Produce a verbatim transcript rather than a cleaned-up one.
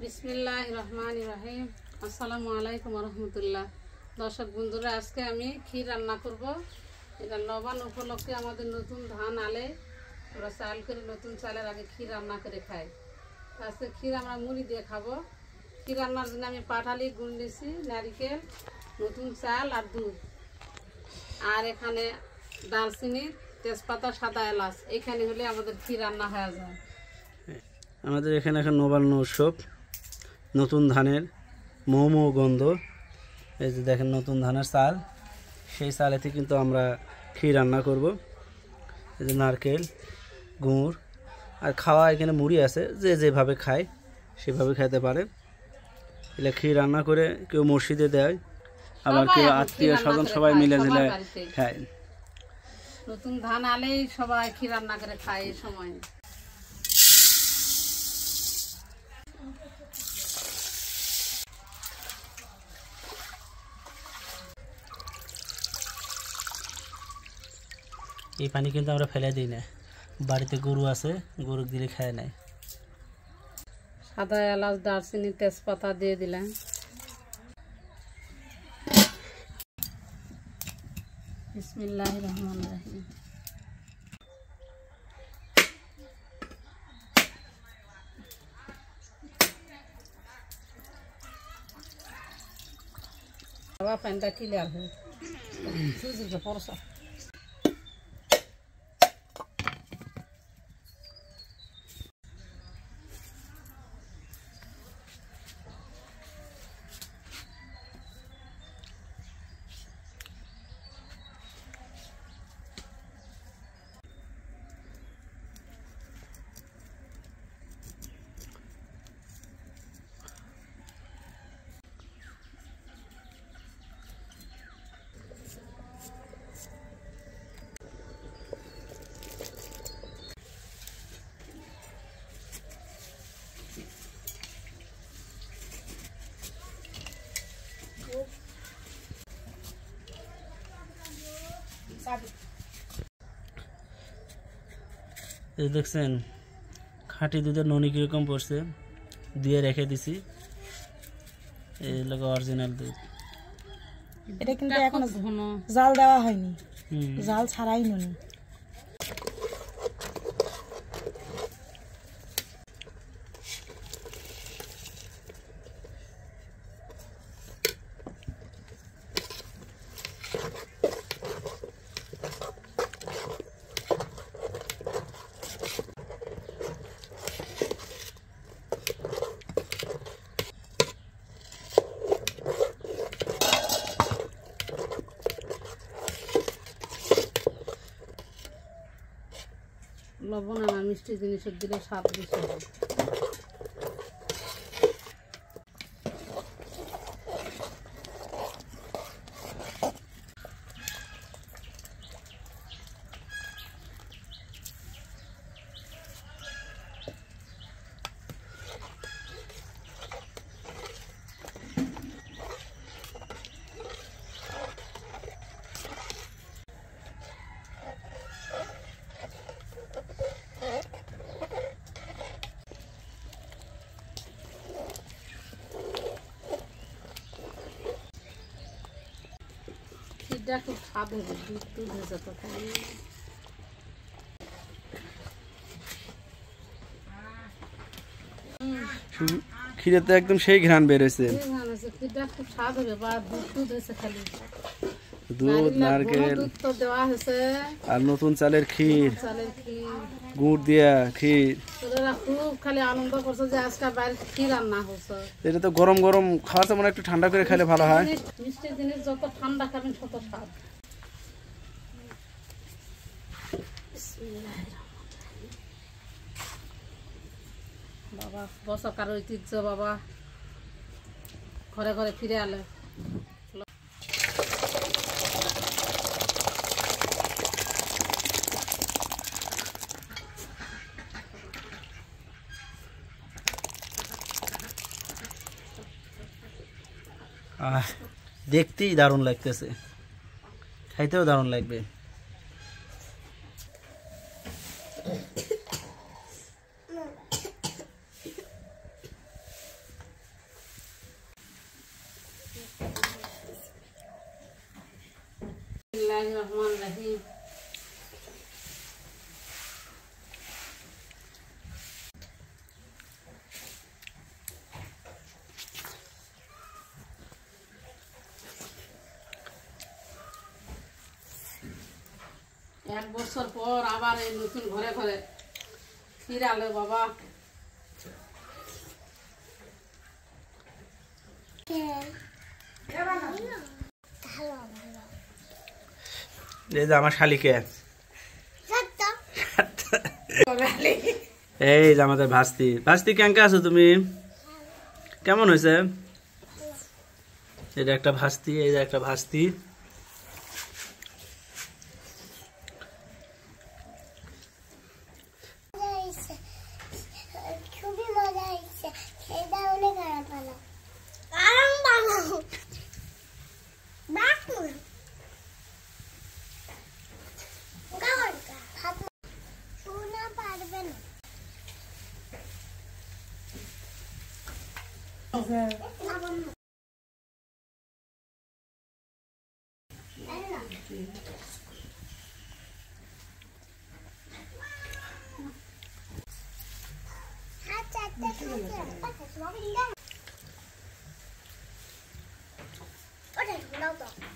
বিসমিল্লাহির রহমানির রহিম। আসসালামু আলাইকুম রহমতুল্লাহ। দর্শক বন্ধুরা, আজকে আমি ক্ষীর রান্না করব। এটা নবান উপলক্ষে আমাদের নতুন ধান আলে আমরা চাল করে নতুন চালের আগে ক্ষীর রান্না করে খাই। আজকে ক্ষীর আমরা মুড়ি দিয়ে খাবো। ক্ষীর রান্নার জন্য আমি পাটালি, গুড় নিয়েছি, নারিকেল, নতুন চাল আর দুধ, আর এখানে দারচিনি, তেজপাতা, সাদা এলাচ। এখানে হলে আমাদের ক্ষীর রান্না হয়ে যায়। আমাদের এখানে এখন নবান্ন উৎসব, নতুন ধানের মৌ মৌ গন্ধ। এই যে দেখেন নতুন ধানের চাল, সেই চালেতে কিন্তু আমরা ক্ষীর রান্না করব। এই যে নারকেল, গুড় আর খাওয়া এখানে মুড়ি আছে, যে যেভাবে খায় সেভাবে খেতে পারে। এগুলো ক্ষীর রান্না করে কেউ মসজিদে দেয়, আবার কেউ আত্মীয় স্বজন সবাই মিলে মিলে খায়। নতুন ধান আলেই সবাই ক্ষীর রান্না করে খায় এই সময়। এই পানি কিন্তু আমরা ফেলে দিই না, বাড়িতে গরু আছে, গরু দিলে খায় নাই। সাদা এলাচ, দারচিনি, তেজপাতা দিয়ে দিলাম। বিসমিল্লাহির রহমানির রহিম। বাবা প্যানটা ক্লিয়ার হয়ে সুজিকে পরসা। এই দেখছেন খাঁটি দুধের ননি কিরকম পড়ছে, দিয়ে রেখে দিছি। এই লোক অরিজিনাল দুধ। এটা কিন্তু এখনো জাল দেওয়া হয়নি, জাল ছাড়াই ননি। লবণ আর মিষ্টি জিনিসের দিলে স্বাদ বেশি হয়। ক্ষীরটা খুব স্বাদ হবে, দুধ দুধ হয়েছে তো। ক্ষীরেতে একদম সেই ঘ্রাণ বেরোছে। ক্ষীরটা খুব স্বাদ হবে, বা দুধ দুধ হয়েছে খালি। দুধ, নারকেল তো দেওয়া হয়েছে, আর নতুন চালের ক্ষীর, চালের ক্ষীর, গুড় দিয়া ক্ষীর। তোরা খুব খালি আনন্দ করছে যে আজকে বাইরে ক্ষীর রান্না হচ্ছে। এটা তো গরম গরম খাওয়ার সময় একটু ঠান্ডা করে খেলে ভালো হয়। মিষ্টি জিনিস যত ঠান্ডা খাবেন তত স্বাদ। বাবা বছরকার ঐতিহ্য, বাবা ঘরে ঘরে ফিরে আলে। দেখতেই দারুণ লাগতেছে, খাইতেও দারুণ লাগবে। বিসমিল্লাহির রহমানির রহিম। এক বছর পর আবার এই নতুন ঘরে ঘরে ক্ষীর আলো বাবা। এই যে আমার শালিকে, এই যে আমাদের ভাস্তি। ভাস্তি কেঙ্কা আছো তুমি? কেমন হয়েছে? এটা একটা ভাস্তি, এই যে একটা ভাস্তি। খুবই মজা হয়েছে, খেতে অনেক আরাম পালো। আরাম পালো পারবে না। আচ্ছা আচ্ছা